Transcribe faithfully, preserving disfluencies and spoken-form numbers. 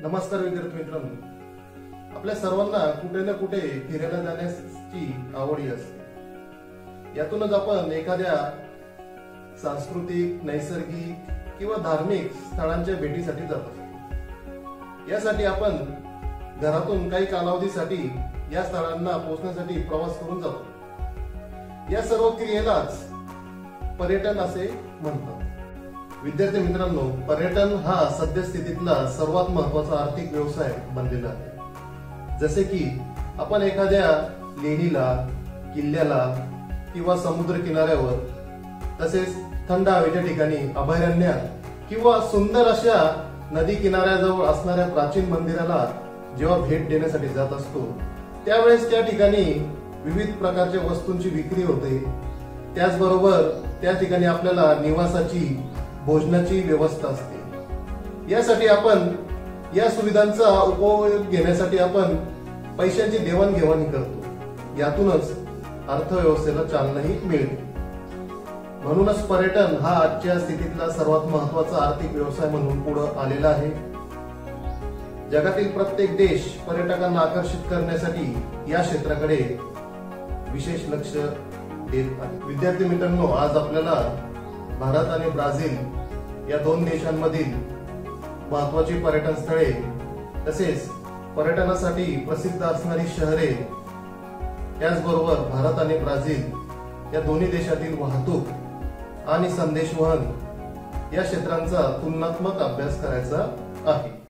नमस्कार विद्यार्थी मित्रांनो, आपल्या सर्वांना कुठे ना कुठे फिरायला जाण्याची आवडी असते। यातूनच आपण एखाद्या सांस्कृतिक, नैसर्गिक किंवा धार्मिक स्थळांच्या भेटीसाठी जातो। यासाठी आपण घरातून काही कालावधीसाठी या स्थळांना पोहोचण्यासाठी प्रवास करून जातो। या सर्व क्रियेलाच पर्यटन असे म्हणतात। विद्यार्थी मित्रांनो, पर्यटन हा सद्यस्थितीतला सर्वात महत्त्वाचा आर्थिक व्यवसाय बनलेला आहे। जसे की आपण एखाद्या लेणीला, किल्ल्याला किंवा समुद्र किनाऱ्यावर, तसेच थंड हवेच्या ठिकाणी, अभयारण्यात किंवा सुंदर अशा नदी किनाऱ्याजवळ असणाऱ्या प्राचीन मंदिराला जेव्हा भेट देण्यासाठी जात असतो, त्यावेळेस त्या ठिकाणी विविध प्रकारच्या वस्तूंची विक्री होते। त्याचबरोबर त्या ठिकाणी आपल्याला निवासाची, भोजनाची व्यवस्था असते। यासाठी आपण या सुविधांचा उपयोग घेण्यासाठी आपण पैशांची देवाणघेवाण करतो। यातूनच अर्थव्यवस्थेला चालनाही मिळते। म्हणूनच पर्यटन हा आजच्या स्थितीतला सर्वात महत्त्वाचा आर्थिक व्यवसाय म्हणून पुढे आलेला आहे। जगातील प्रत्येक देश पर्यटकांना आकर्षित करण्यासाठी या क्षेत्राकडे विशेष लक्ष देत आहे। विद्यार्थी मित्रांनो, आज आपल्याला भारत आणि ब्राझील या दोन देशांमधील महत्त्वाची पर्यटन स्थळे, तसेच पर्यटनासाठी प्रसिद्ध असणारी शहरे, त्याचबरोबर भारत आणि ब्राझील या दोन्ही देशातील वाहतूक आणि संदेशवहन या क्षेत्रांचा तुलनात्मक अभ्यास करायचा आहे।